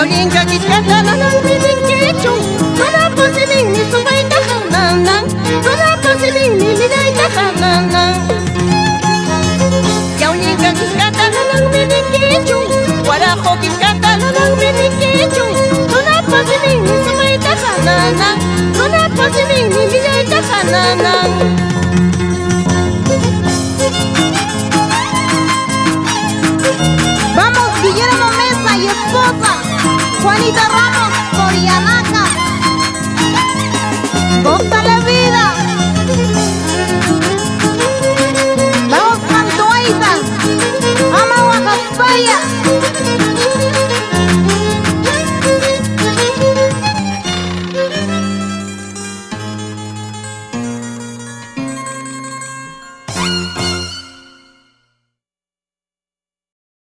Yaulinka kiskata nanan mininkichu Nuna pasilini sumaita hananan Nuna pasilini minaita hananan Yaulinka kiskata nanan mininkichu Warajo kiskata nanan mininkichu Nuna pasilini sumaita hananan Nuna pasilini minaita hananan Vamos, Guillermo Mesa y esposa, Juanita Ramos, Corianaca. Gózale